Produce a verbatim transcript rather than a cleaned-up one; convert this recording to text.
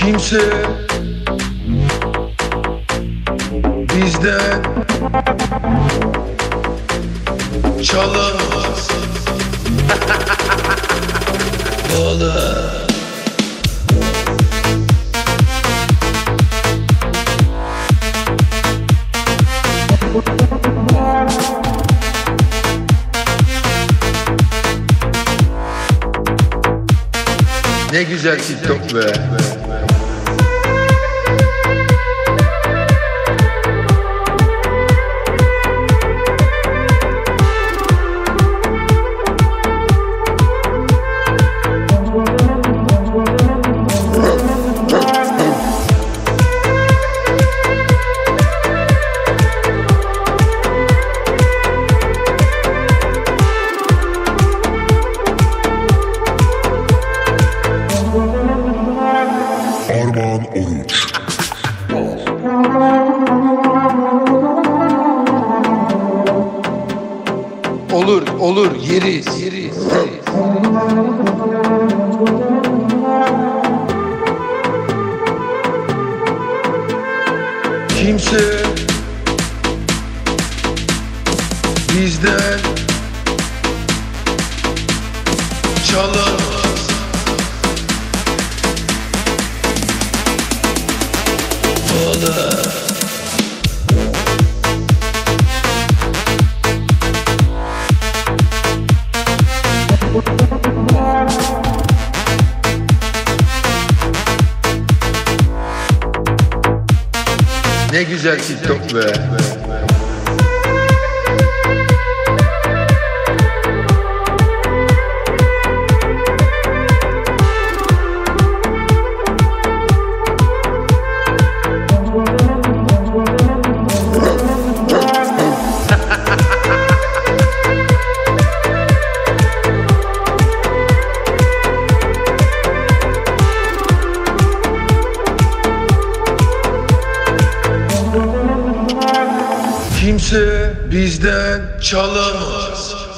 Kimse bizden çalamaz. Oğlum. Ne güzel TikTok be. Armağan Oruç. Olur, olur, yeriz, yeriz, yeriz. Kimse bizden çalamaz. Oğlum. Ne güzel TikTok be. Kimse bizden çalamaz.